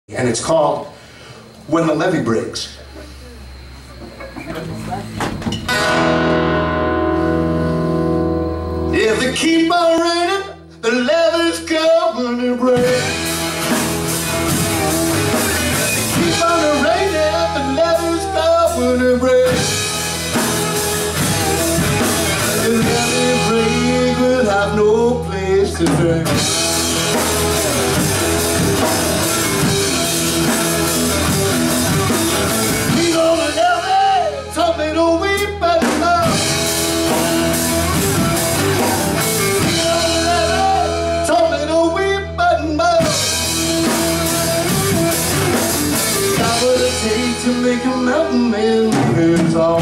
And it's called When the Levee Breaks. If they keep on raining, the levee's coming to break. Keep on raining, the levee's coming to break. The levee break will have no place to turn. To make a mountain man move his own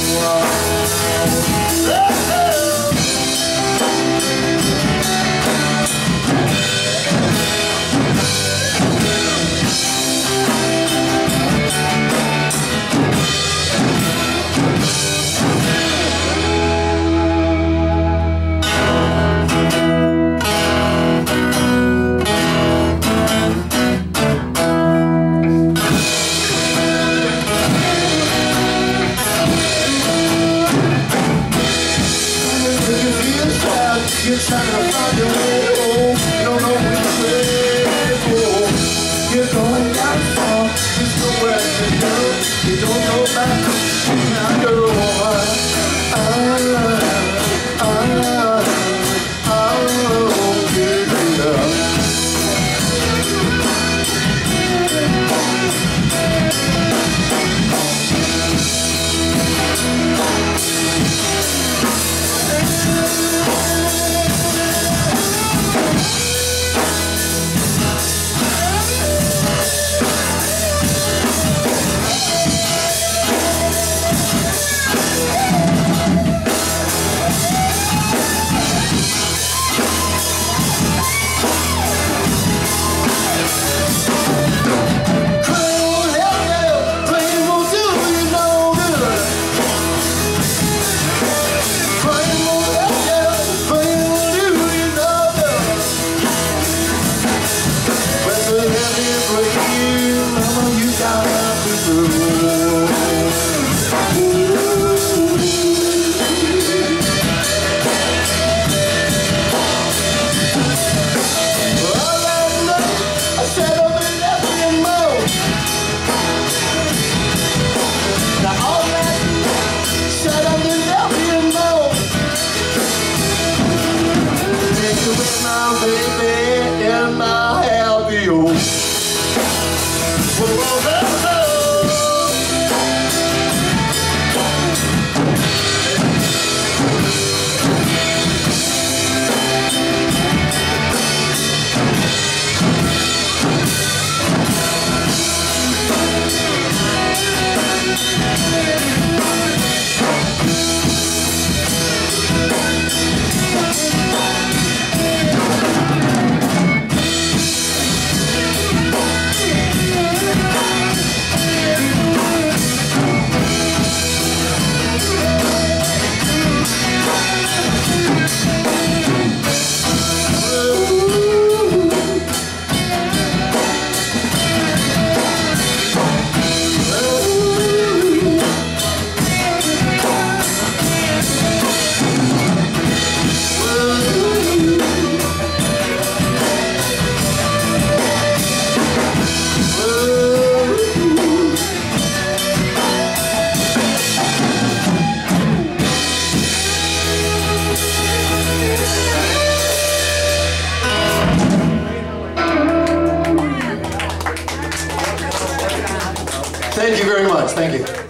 you're trying to find your way home. You don't know which way to go. You're going down far, there's nowhere to go. You don't know back, now you're over. Thank you very much. Thank you.